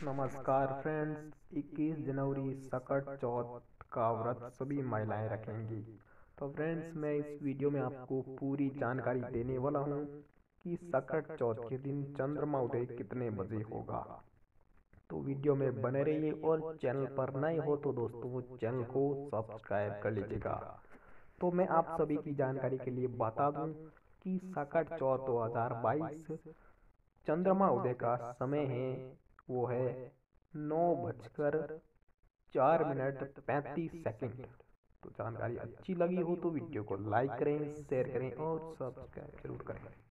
नमस्कार फ्रेंड्स। 21 जनवरी सकट चौथ का व्रत सभी महिलाएं रखेंगी। तो फ्रेंड्स, मैं इस वीडियो में आपको पूरी जानकारी देने वाला हूँ कि सकट चौथ के दिन चंद्रमा उदय कितने बजे होगा। तो वीडियो में बने रहिए और चैनल पर नए हो तो दोस्तों चैनल को सब्सक्राइब कर लीजिएगा। तो मैं आप सभी की जानकारी के लिए बता दूं कि सकट चौथ 2022 चंद्रमा उदय का समय है, वो है 9:04:35। तो जानकारी अच्छी लगी हो तो वीडियो को लाइक करें, शेयर करें और सब्सक्राइब जरूर करें।